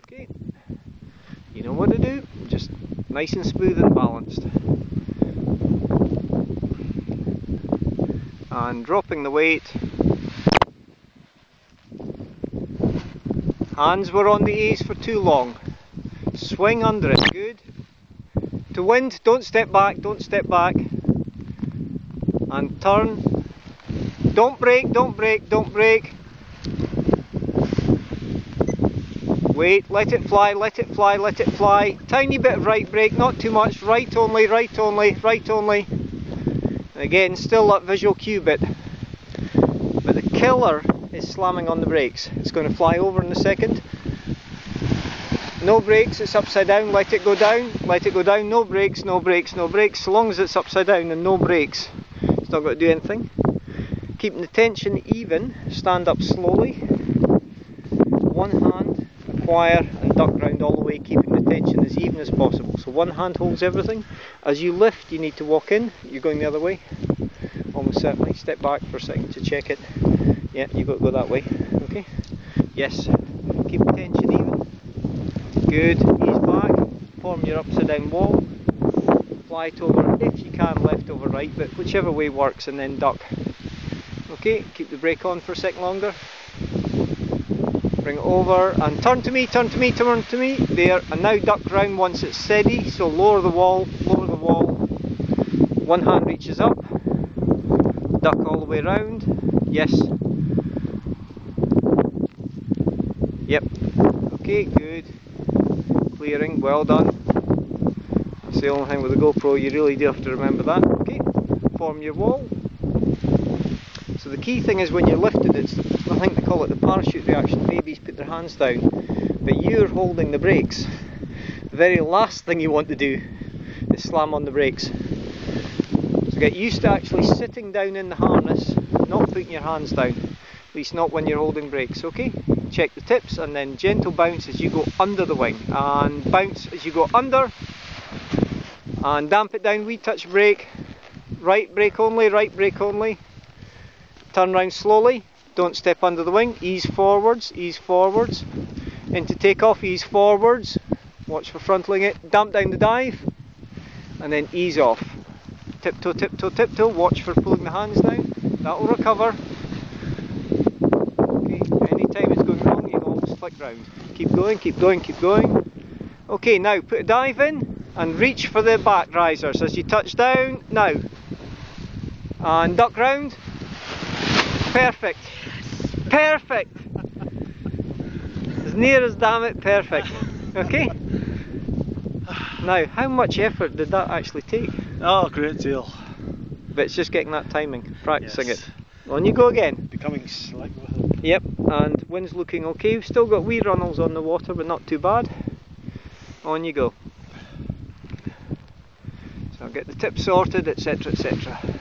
Okay, you know what to do, just nice and smooth and balanced. And dropping the weight. Hands were on the ease for too long. Swing under it, good. To wind, don't step back, don't step back. And turn. Don't brake, don't brake, don't brake. Wait, let it fly, let it fly, let it fly. Tiny bit of right brake, not too much. Right only, right only, right only. And again, still that visual cue bit. But the killer is slamming on the brakes. It's going to fly over in a second. No brakes, it's upside down, let it go down, let it go down. No brakes, no brakes, no brakes. So long as it's upside down and no brakes, it's not going to do anything. Keeping the tension even, stand up slowly. One hand, acquire and duck round all the way, keeping the tension as even as possible. So one hand holds everything. As you lift, you need to walk in. You're going the other way. Almost certainly. Step back for a second to check it. Yeah, you've got to go that way. Okay. Yes. Keep the tension even. Good. Ease back. Form your upside down wall. Fly it over if you can, left over right, but whichever way works, and then duck. Okay. Keep the brake on for a second longer. Bring it over and turn to me, turn to me, turn to me. There, and now duck round once it's steady. So lower the wall, lower the wall. One hand reaches up. Duck all the way round. Yes. Yep. Okay, good. Clearing, well done. That's the only thing with the GoPro, you really do have to remember that. Okay, form your wall. So the key thing is when you're lifted, it's, I think they call it the parachute reaction. Babies put their hands down, but you're holding the brakes. The very last thing you want to do is slam on the brakes. So get used to actually sitting down in the harness, not putting your hands down, at least not when you're holding brakes, okay? Check the tips and then gentle bounce as you go under the wing, and bounce as you go under, and damp it down, wee touch brake, right brake only, right brake only. Turn round slowly, don't step under the wing, ease forwards, into takeoff, ease forwards, watch for frontling it, damp down the dive, and then ease off. Tiptoe, tiptoe, tiptoe, watch for pulling the hands down, that will recover. Okay, anytime it's going wrong, you can always flick round. Keep going, keep going, keep going. Okay, now put a dive in, and reach for the back risers as you touch down, now. And duck round. Perfect. Perfect. As near as damn it, perfect. Okay? Now, how much effort did that actually take? Oh, a great deal. But it's just getting that timing, practicing Yes. it. On you go again. Becoming slick with it. Yep, and wind's looking okay. We've still got wee runnels on the water, but not too bad. On you go. So I'll get the tips sorted, etc, etc.